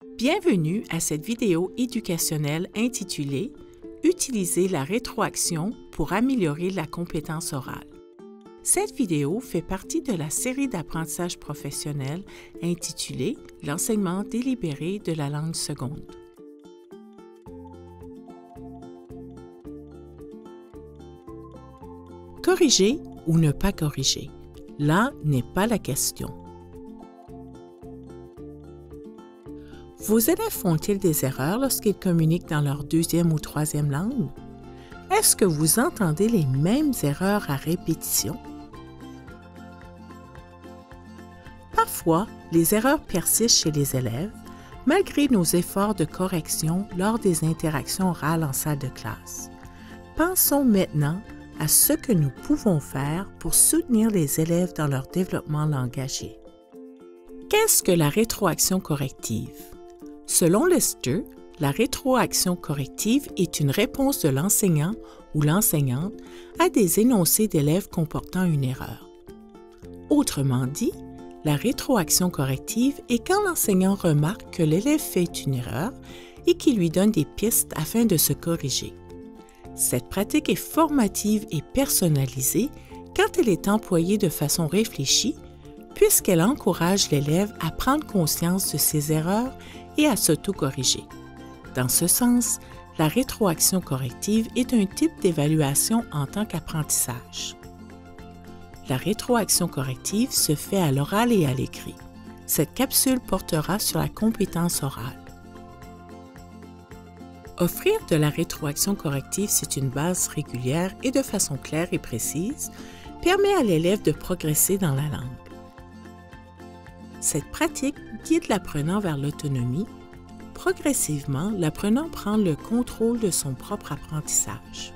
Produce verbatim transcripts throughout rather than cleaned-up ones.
Bienvenue à cette vidéo éducationnelle intitulée « Utiliser la rétroaction pour améliorer la compétence orale ». Cette vidéo fait partie de la série d'apprentissage professionnel intitulée « L'enseignement délibéré de la langue seconde ». Corriger ou ne pas corriger? Là n'est pas la question. Vos élèves font-ils des erreurs lorsqu'ils communiquent dans leur deuxième ou troisième langue? Est-ce que vous entendez les mêmes erreurs à répétition? Parfois, les erreurs persistent chez les élèves, malgré nos efforts de correction lors des interactions orales en salle de classe. Pensons maintenant à ce que nous pouvons faire pour soutenir les élèves dans leur développement langagier. Qu'est-ce que la rétroaction corrective? Selon Lister, la rétroaction corrective est une réponse de l'enseignant ou l'enseignante à des énoncés d'élèves comportant une erreur. Autrement dit, la rétroaction corrective est quand l'enseignant remarque que l'élève fait une erreur et qu'il lui donne des pistes afin de se corriger. Cette pratique est formative et personnalisée quand elle est employée de façon réfléchie, puisqu'elle encourage l'élève à prendre conscience de ses erreurs et à s'auto-corriger. Dans ce sens, la rétroaction corrective est un type d'évaluation en tant qu'apprentissage. La rétroaction corrective se fait à l'oral et à l'écrit. Cette capsule portera sur la compétence orale. Offrir de la rétroaction corrective sur une base régulière et de façon claire et précise permet à l'élève de progresser dans la langue. Cette pratique guide l'apprenant vers l'autonomie. Progressivement, l'apprenant prend le contrôle de son propre apprentissage.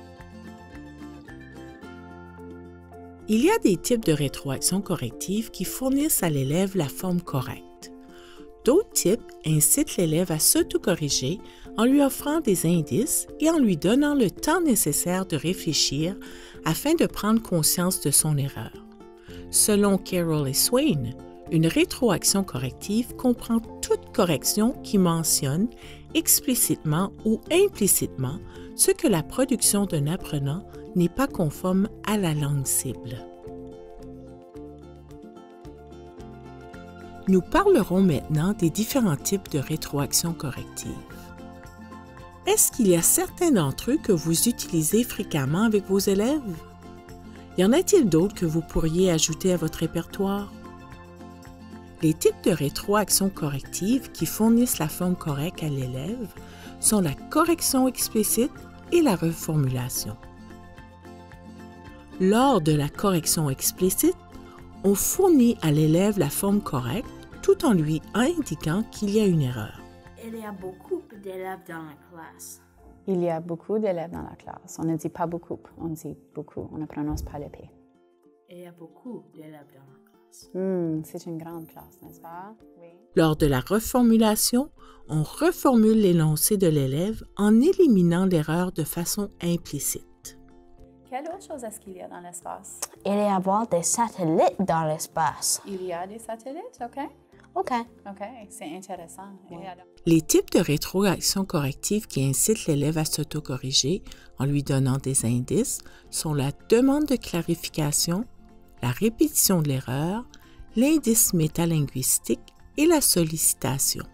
Il y a des types de rétroaction corrective qui fournissent à l'élève la forme correcte. D'autres types incitent l'élève à s'auto-corriger en lui offrant des indices et en lui donnant le temps nécessaire de réfléchir afin de prendre conscience de son erreur. Selon Carroll et Swain, une rétroaction corrective comprend toute correction qui mentionne explicitement ou implicitement ce que la production d'un apprenant n'est pas conforme à la langue cible. Nous parlerons maintenant des différents types de rétroaction corrective. Est-ce qu'il y a certains d'entre eux que vous utilisez fréquemment avec vos élèves? Y en a-t-il d'autres que vous pourriez ajouter à votre répertoire? Les types de rétroaction corrective qui fournissent la forme correcte à l'élève sont la correction explicite et la reformulation. Lors de la correction explicite, on fournit à l'élève la forme correcte tout en lui indiquant qu'il y a une erreur. Il y a beaucoup d'élèves dans la classe. Il y a beaucoup d'élèves dans la classe. On ne dit pas beaucoup, on dit beaucoup. On ne prononce pas le P. Il y a beaucoup d'élèves dans la classe. Hmm, c'est une grande classe, n'est-ce pas? Oui. Lors de la reformulation, on reformule l'énoncé de l'élève en éliminant l'erreur de façon implicite. Quelle autre chose est-ce qu'il y a dans l'espace? Il y a avoir des satellites dans l'espace. Il y a des satellites, OK? OK. OK, c'est intéressant. Ouais. Les types de rétroaction corrective qui incitent l'élève à s'auto-corriger en lui donnant des indices sont la demande de clarification, la répétition de l'erreur, l'indice métalinguistique et la sollicitation.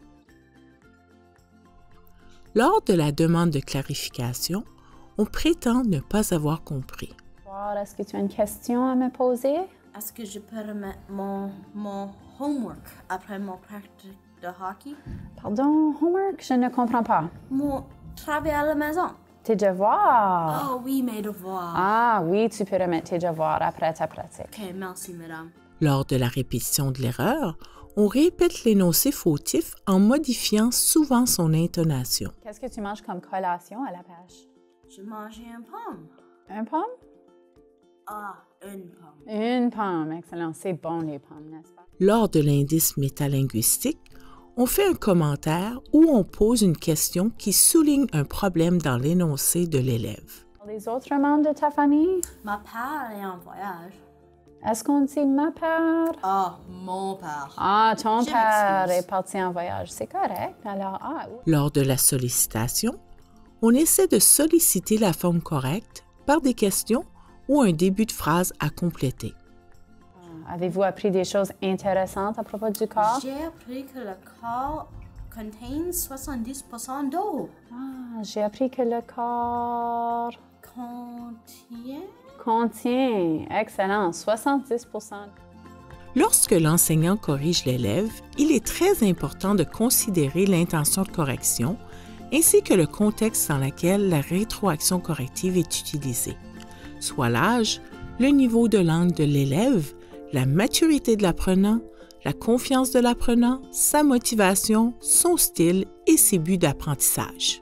Lors de la demande de clarification, on prétend ne pas avoir compris. Est-ce que tu as une question à me poser? Est-ce que je peux remettre mon, mon homework après mon pratique de hockey? Pardon, homework? Je ne comprends pas. Mon travail à la maison. Tes devoirs? Oh oui, mes devoirs. Ah oui, tu peux remettre tes devoirs après ta pratique. OK, merci, madame. Lors de la répétition de l'erreur, on répète l'énoncé fautif en modifiant souvent son intonation. Qu'est-ce que tu manges comme collation à la pêche? Je mangeais une pomme. Un pomme? Ah, une pomme. Une pomme, excellent. C'est bon les pommes, n'est-ce pas? Lors de l'indice métalinguistique, on fait un commentaire ou on pose une question qui souligne un problème dans l'énoncé de l'élève. Les autres membres de ta famille? Ma père est en voyage. Est-ce qu'on dit ma père? Ah, mon père. Ah, ton Je père m'excuse. est parti en voyage. C'est correct. Alors, ah, oui. Lors de la sollicitation, on essaie de solliciter la forme correcte par des questions ou un début de phrase à compléter. Avez-vous appris des choses intéressantes à propos du corps? J'ai appris que le corps contient soixante-dix pour cent d'eau. Ah, j'ai appris que le corps Contient? contient, excellent, soixante-dix pour cent. Lorsque l'enseignant corrige l'élève, il est très important de considérer l'intention de correction ainsi que le contexte dans lequel la rétroaction corrective est utilisée, soit l'âge, le niveau de langue de l'élève, la maturité de l'apprenant, la confiance de l'apprenant, sa motivation, son style et ses buts d'apprentissage.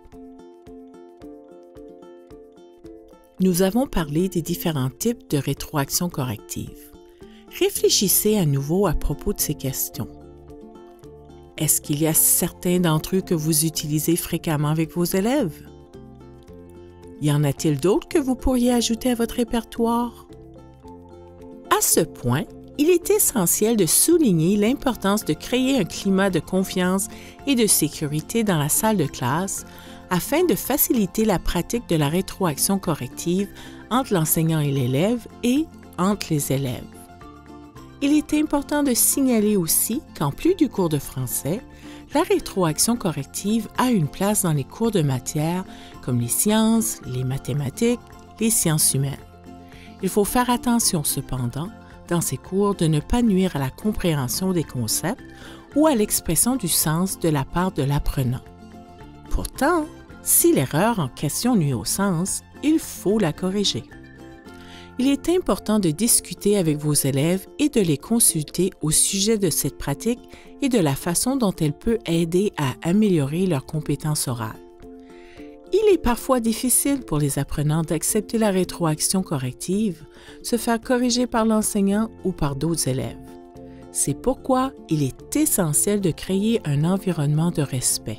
Nous avons parlé des différents types de rétroaction corrective. Réfléchissez à nouveau à propos de ces questions. Est-ce qu'il y a certains d'entre eux que vous utilisez fréquemment avec vos élèves? Y en a-t-il d'autres que vous pourriez ajouter à votre répertoire? À ce point, il est essentiel de souligner l'importance de créer un climat de confiance et de sécurité dans la salle de classe afin de faciliter la pratique de la rétroaction corrective entre l'enseignant et l'élève et entre les élèves. Il est important de signaler aussi qu'en plus du cours de français, la rétroaction corrective a une place dans les cours de matière comme les sciences, les mathématiques, les sciences humaines. Il faut faire attention cependant dans ces cours de ne pas nuire à la compréhension des concepts ou à l'expression du sens de la part de l'apprenant. Pourtant, si l'erreur en question nuit au sens, il faut la corriger. Il est important de discuter avec vos élèves et de les consulter au sujet de cette pratique et de la façon dont elle peut aider à améliorer leurs compétences orales. Il est parfois difficile pour les apprenants d'accepter la rétroaction corrective, se faire corriger par l'enseignant ou par d'autres élèves. C'est pourquoi il est essentiel de créer un environnement de respect.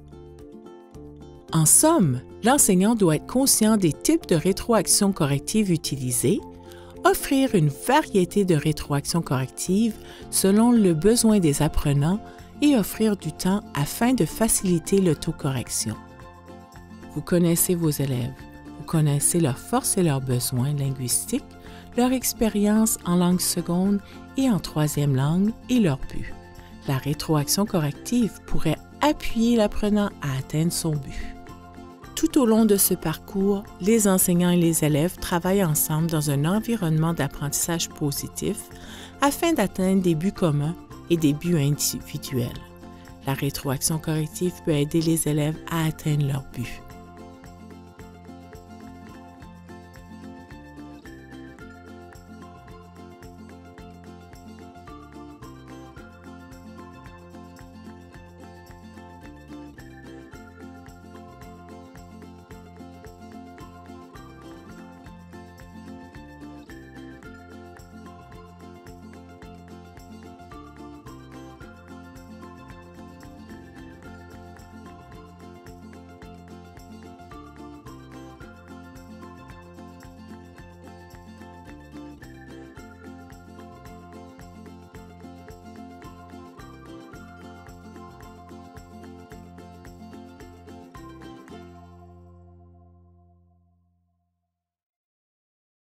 En somme, l'enseignant doit être conscient des types de rétroaction corrective utilisés, offrir une variété de rétroaction corrective selon le besoin des apprenants et offrir du temps afin de faciliter l'autocorrection. Vous connaissez vos élèves, vous connaissez leurs forces et leurs besoins linguistiques, leur expérience en langue seconde et en troisième langue et leur but. La rétroaction corrective pourrait appuyer l'apprenant à atteindre son but. Tout au long de ce parcours, les enseignants et les élèves travaillent ensemble dans un environnement d'apprentissage positif afin d'atteindre des buts communs et des buts individuels. La rétroaction corrective peut aider les élèves à atteindre leurs buts.